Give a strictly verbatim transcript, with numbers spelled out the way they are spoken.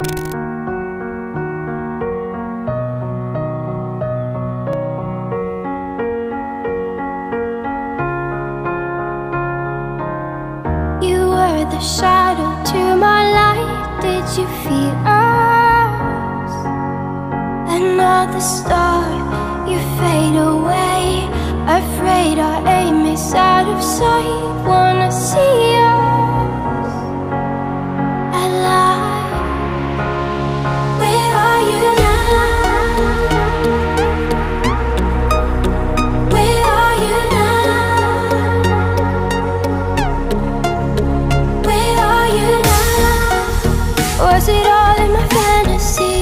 The shadow to my light, did you feel us? Another star, you fade away. Afraid our aim is out of sight. Wanna see us alive. Where are you now? Where are you now? Was it all in my fantasy?